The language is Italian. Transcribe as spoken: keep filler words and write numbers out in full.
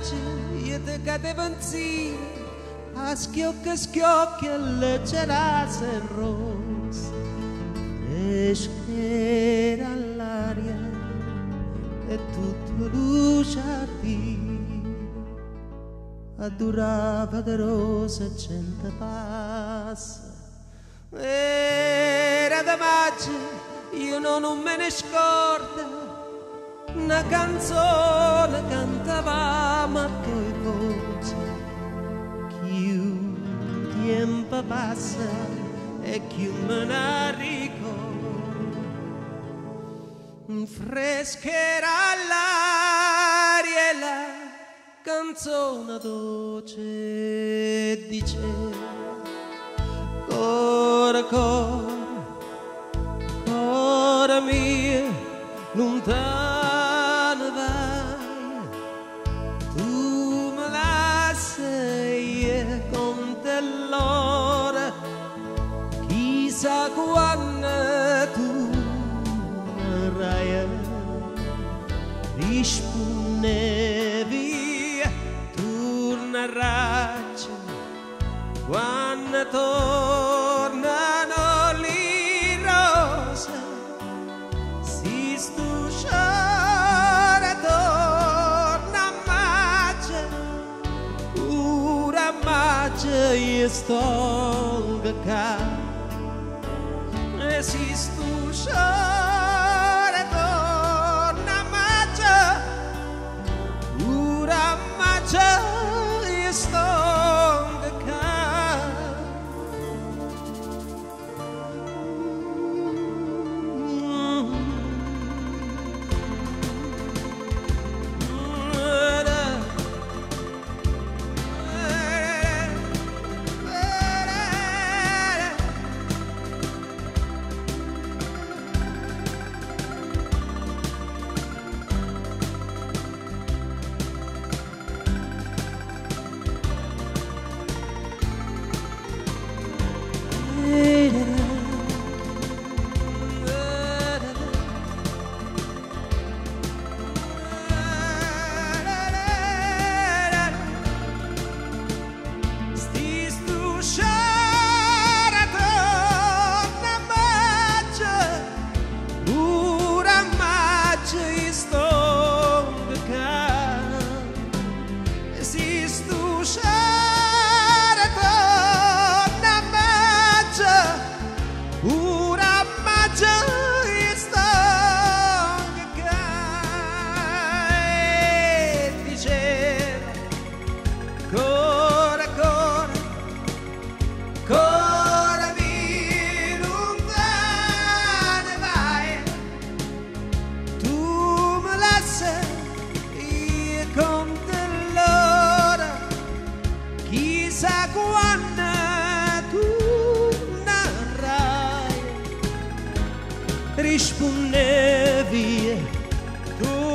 maggio io ti cadevo insieme a schiocchi schiocchi e leggerase in rosa fresca all'aria e tutto luce a durava di rosa e gente passa. Era da maggio, io non me ne scordo, una canzone cantavamo a due voci. Più tempo passa e più me ne ricordo. Freschera l'aria e la canzone dolce diceva Core, core, core mio, lontano vai, tu me lasci con te l'ora, chissà quando tu verrai, rispondevi, tornerai, quando tornano le rose, si stusciare torna a maggio, ora a maggio io sto qua, e si stusciare torna a maggio, ora a maggio io sto rispondevi tu